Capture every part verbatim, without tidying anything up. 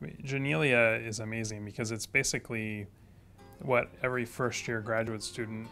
Janelia is amazing because it's basically what every first year graduate student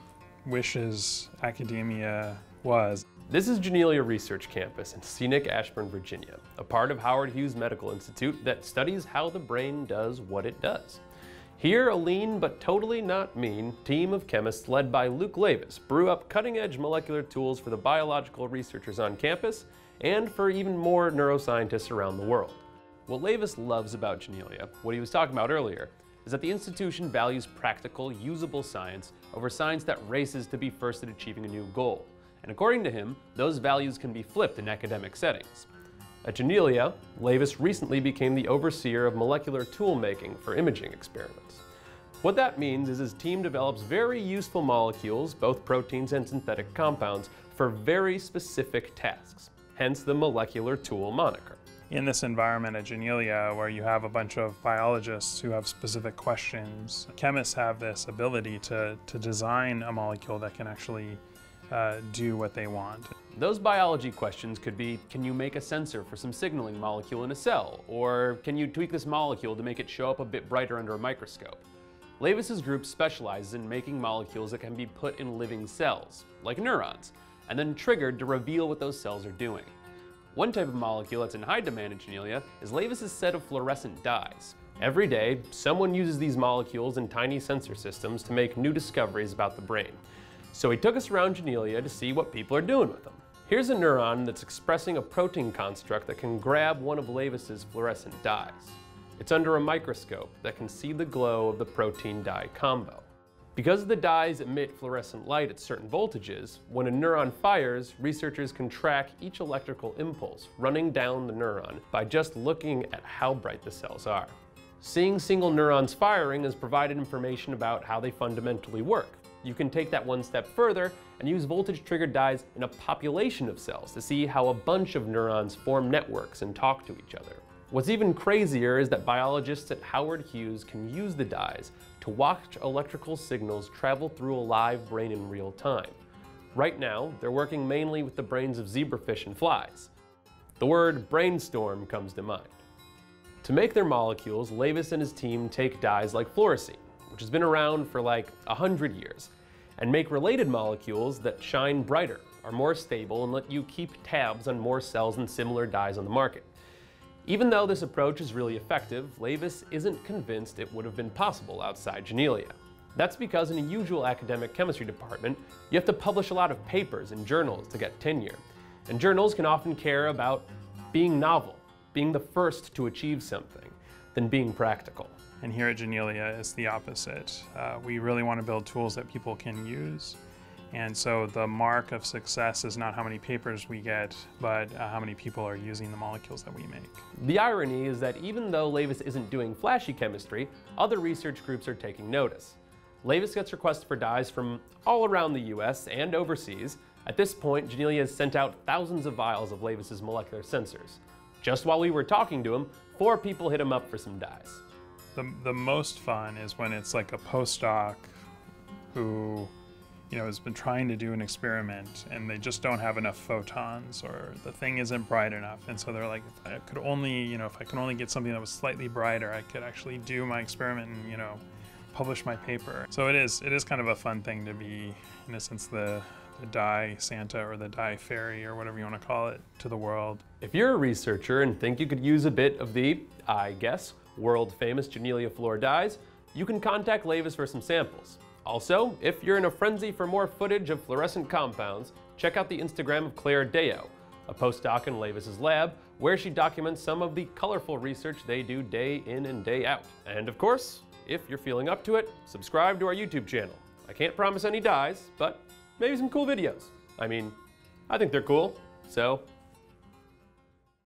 wishes academia was. This is Janelia Research Campus in scenic Ashburn, Virginia, a part of Howard Hughes Medical Institute that studies how the brain does what it does. Here, a lean but totally not mean team of chemists led by Luke Lavis brew up cutting-edge molecular tools for the biological researchers on campus and for even more neuroscientists around the world. What Lavis loves about Janelia, what he was talking about earlier, is that the institution values practical, usable science over science that races to be first at achieving a new goal. And according to him, those values can be flipped in academic settings. At Janelia, Lavis recently became the overseer of molecular tool making for imaging experiments. What that means is his team develops very useful molecules, both proteins and synthetic compounds, for very specific tasks, hence the molecular tool moniker. In this environment at Janelia, where you have a bunch of biologists who have specific questions, chemists have this ability to, to design a molecule that can actually uh, do what they want. Those biology questions could be, can you make a sensor for some signaling molecule in a cell? Or can you tweak this molecule to make it show up a bit brighter under a microscope? Lavis's group specializes in making molecules that can be put in living cells, like neurons, and then triggered to reveal what those cells are doing. One type of molecule that's in high demand in Janelia is Lavis's set of fluorescent dyes. Every day, someone uses these molecules in tiny sensor systems to make new discoveries about the brain. So he took us around Janelia to see what people are doing with them. Here's a neuron that's expressing a protein construct that can grab one of Lavis's fluorescent dyes. It's under a microscope that can see the glow of the protein-dye combo. Because the dyes emit fluorescent light at certain voltages, when a neuron fires, researchers can track each electrical impulse running down the neuron by just looking at how bright the cells are. Seeing single neurons firing has provided information about how they fundamentally work. You can take that one step further and use voltage-triggered dyes in a population of cells to see how a bunch of neurons form networks and talk to each other. What's even crazier is that biologists at Howard Hughes can use the dyes to watch electrical signals travel through a live brain in real time. Right now, they're working mainly with the brains of zebrafish and flies. The word brainstorm comes to mind. To make their molecules, Lavis and his team take dyes like fluorescent, which has been around for like a hundred years, and make related molecules that shine brighter, are more stable, and let you keep tabs on more cells and similar dyes on the market. Even though this approach is really effective, Lavis isn't convinced it would have been possible outside Janelia. That's because in a usual academic chemistry department, you have to publish a lot of papers in journals to get tenure. And journals can often care about being novel, being the first to achieve something, than being practical. And here at Janelia, it's the opposite. Uh, we really want to build tools that people can use. And so the mark of success is not how many papers we get, but uh, how many people are using the molecules that we make. The irony is that even though Lavis isn't doing flashy chemistry, other research groups are taking notice. Lavis gets requests for dyes from all around the U S and overseas. At this point, Janelia has sent out thousands of vials of Lavis's molecular sensors. Just while we were talking to him, four people hit him up for some dyes. The, the most fun is when it's like a postdoc who you know, has been trying to do an experiment and they just don't have enough photons, or the thing isn't bright enough. And so they're like, if I could only, you know, if I could only get something that was slightly brighter, I could actually do my experiment and, you know, publish my paper. So it is, it is kind of a fun thing to be, in a sense, the, the dye Santa or the dye fairy or whatever you want to call it to the world. If you're a researcher and think you could use a bit of the, I guess, world famous Janelia Fluor dyes, you can contact Lavis for some samples. Also, if you're in a frenzy for more footage of fluorescent compounds, check out the Instagram of Claire Deo, a postdoc in Lavis's lab, where she documents some of the colorful research they do day in and day out. And of course, if you're feeling up to it, subscribe to our YouTube channel. I can't promise any dyes, but maybe some cool videos. I mean, I think they're cool, so